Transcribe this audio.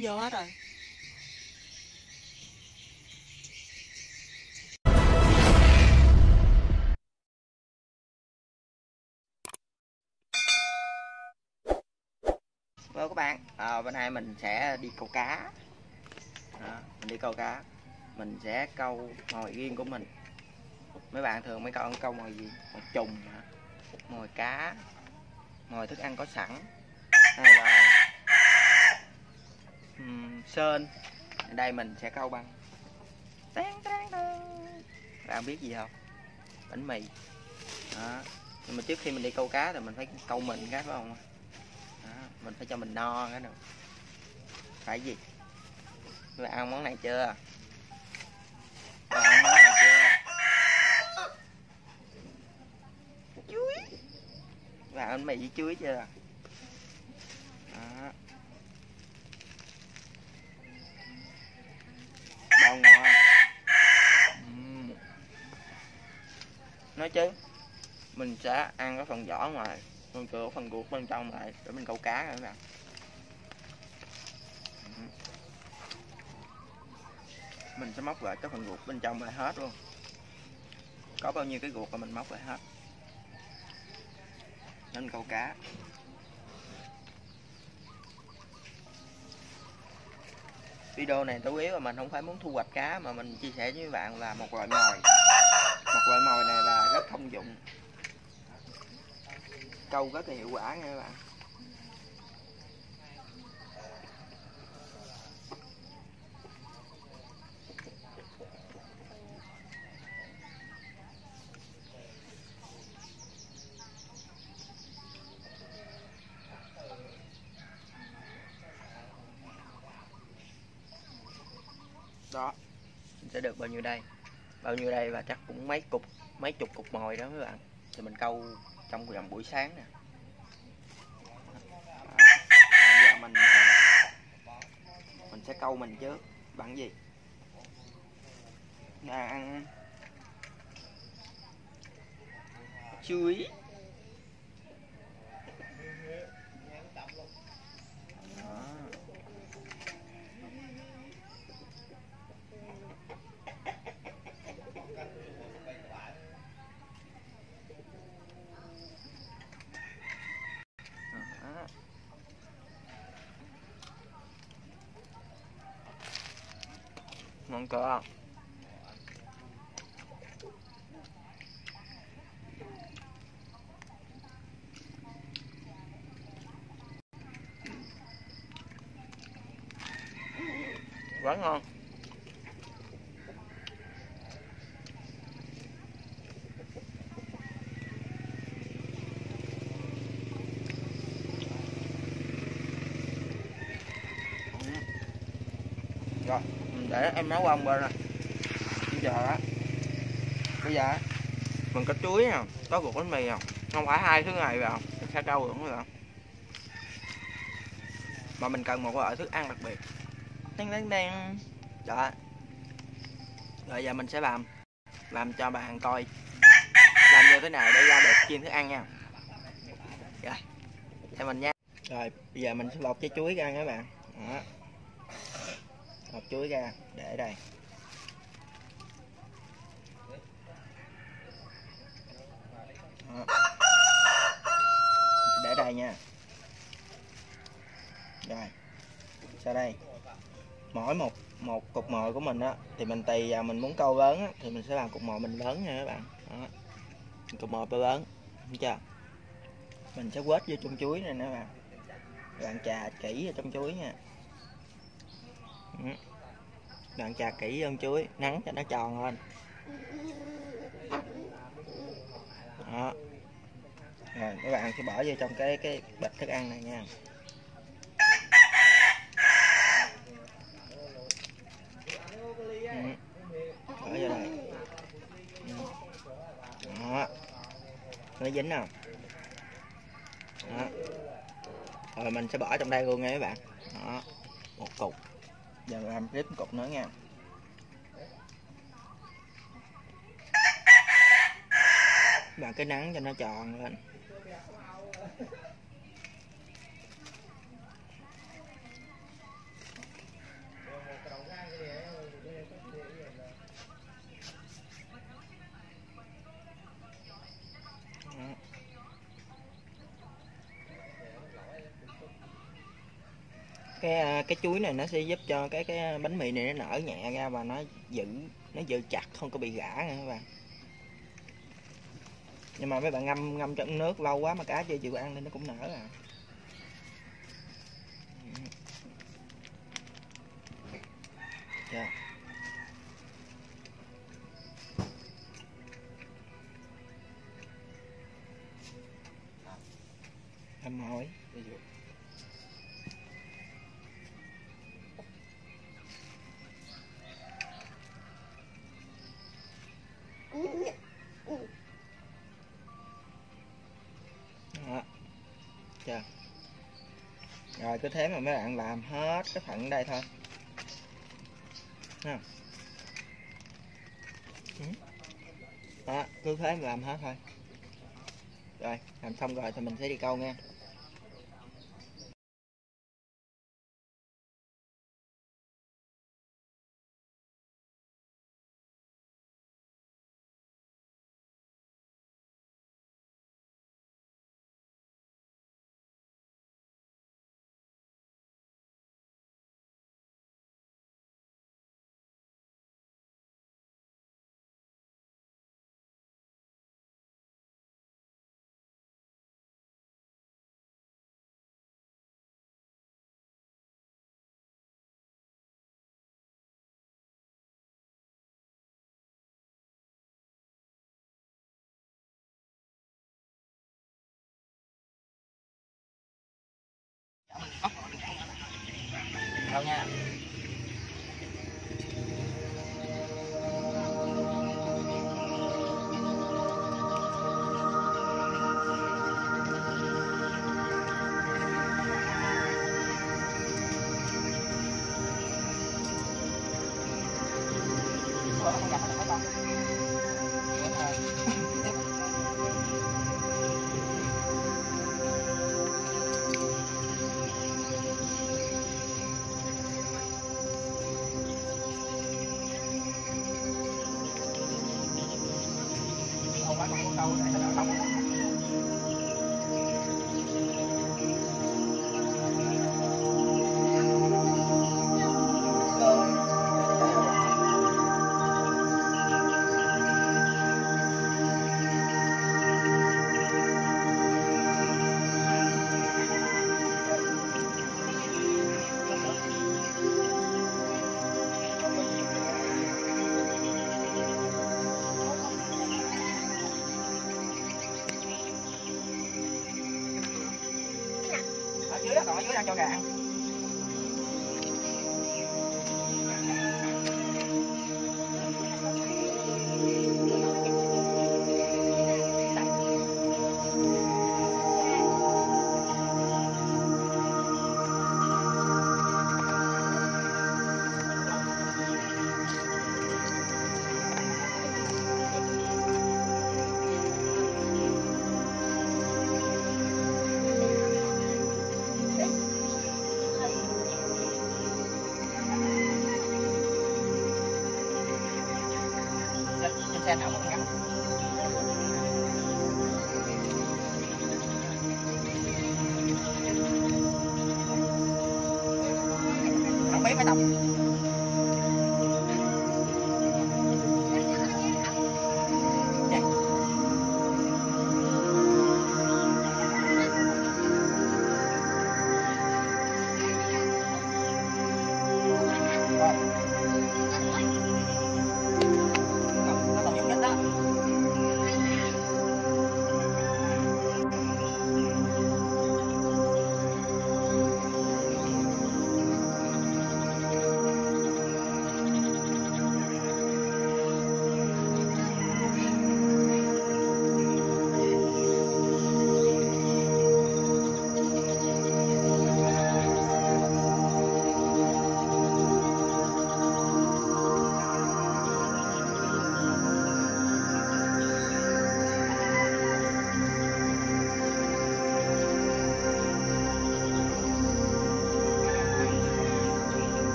vô hết rồi. Hello các bạn, bữa nay mình sẽ đi câu cá. Mình đi câu cá, mình sẽ câu mồi riêng của mình. Mấy bạn thường mấy câu mồi gì? Mồi trùng, mồi cá, mồi thức ăn có sẵn, hay là sên. Ở đây mình sẽ câu bằng bạn biết gì không? Bánh mì. Nhưng mà trước khi mình đi câu cá thì mình phải câu mình cái phải không? Mình phải cho mình no cái nào. Phải gì? Các bạn ăn món này chưa? Các bạn ăn món này chưa? Chuối. Các bạn ăn mì với chuối chưa? Đó. Bao ngon. Nói chứ mình sẽ ăn cái phần vỏ ngoài, mình chừa phần ruột bên trong lại để mình câu cá rồi các bạn. Mình sẽ móc lại cái phần ruột bên trong lại hết luôn. Có bao nhiêu cái ruột là mình móc lại hết. Nên câu cá. Video này chủ yếu là mình không phải muốn thu hoạch cá, mà mình chia sẻ với các bạn là một loại mồi. Một loại mồi này là rất thông dụng, câu rất là hiệu quả nha các bạn. Đó, mình sẽ được bao nhiêu đây? Bao nhiêu đây và chắc cũng mấy chục cục mồi đó các bạn. Thì mình câu trong vòng buổi sáng nè. Bây giờ mình sẽ câu mình trước bằng gì? Ăn chuối. Ngon cơ. Quá ngon. Rồi, để em nấu ông bên này. Bây giờ mình có chuối nè, có ruột bánh mì không phải hai thứ này vào mình sẽ câu được không? Mà mình cần một loại thức ăn đặc biệt. Đen. Đó. Rồi giờ mình sẽ làm cho bạn coi làm như thế nào để ra được chiên thức ăn nha. Rồi, theo mình nha. Rồi, bây giờ mình sẽ lột trái chuối ra các bạn. Đó. Lột chuối ra để ở đây. Đó. Để đây nha. Rồi, sau đây mỗi một cục mồi của mình á thì mình tùy vào mình muốn câu lớn á, thì mình sẽ làm cục mồi mình lớn nha các bạn. Đó. Cục mồi to lớn, thấy chưa? Mình sẽ quết vô trong chuối này nè các bạn. Bạn chà kỹ vào trong chuối nha. Bạn chà kỹ vô chuối, nắng cho nó tròn lên. Đó. Rồi các bạn sẽ bỏ vô trong cái bịch thức ăn này nha. Bỏ vô đây. Đó. Nó dính không? Đó. Rồi mình sẽ bỏ trong đây luôn nha các bạn. Đó. Một cục. Giờ làm tiếp một cục nữa nha. Bạn cái nắng cho nó tròn lên. Cái chuối này nó sẽ giúp cho cái bánh mì này nó nở nhẹ ra và nó giữ chặt, không có bị gã nha các bạn. Nhưng mà mấy bạn ngâm trong nước lâu quá mà cá chưa chịu ăn nên nó cũng nở à. Dạ. Em hỏi đó. Chưa. Rồi cứ thế mà mấy bạn làm hết cái phần đây thôi ha. Đó, cứ thế mà làm hết thôi. Rồi làm xong rồi thì mình sẽ đi câu nha. Đâu nha. Dưới đó, còn ở dưới đang cho gà ăn. Xe nào cũng ngắn. Không biết mấy tập.